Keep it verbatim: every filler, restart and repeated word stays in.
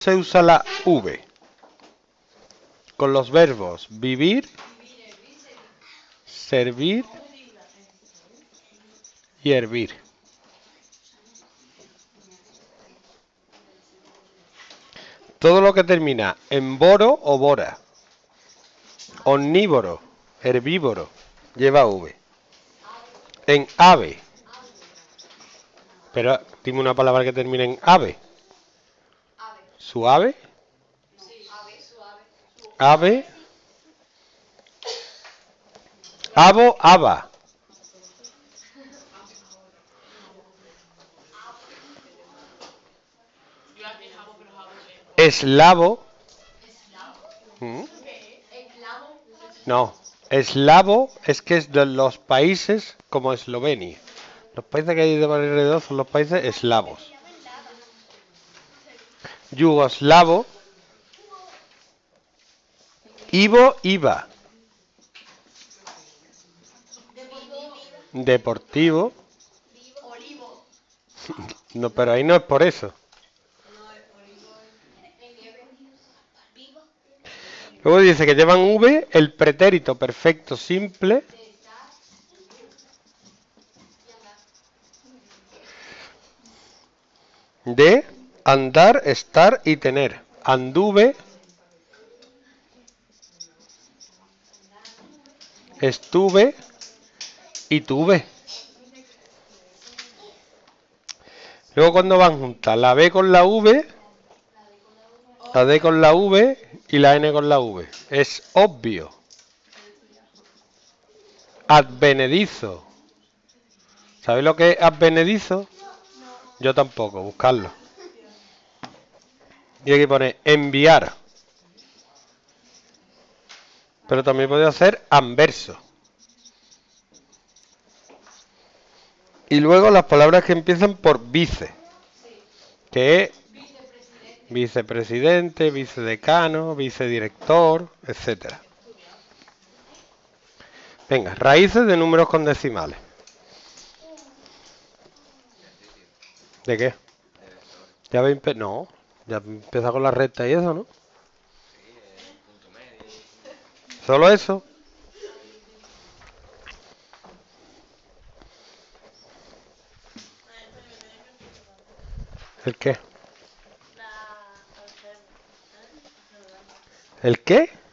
se usa la V? Con los verbos vivir, servir y hervir. Todo lo que termina en boro o bora, omnívoro, herbívoro, lleva V. En ave. Pero dime una palabra que termine en ave. ¿Suave? Ave. Avo, ava. Eslavo. ¿Mm? No. Eslavo es que es de los países como Eslovenia. Los países que hay de alrededor son los países eslavos. Yugoslavo. Ivo, iva. Deportivo. No, pero ahí no es por eso. Luego dice que llevan V el pretérito perfecto simple de andar, estar y tener. Anduve, estuve y tuve. Luego cuando van juntas la B con la V, la D con la V y la N con la V. Es obvio. Advenedizo. ¿Sabéis lo que es advenedizo? Yo tampoco, buscarlo. Y aquí pone enviar. Pero también puede hacer anverso. Y luego las palabras que empiezan por vice. Que es vicepresidente, vicedecano, vicedirector, etcétera. Venga, raíces de números con decimales. ¿De qué? Ya habéis empe- No, ya empieza con la recta y eso, ¿no? ¿Solo eso? ¿El qué? ¿El qué?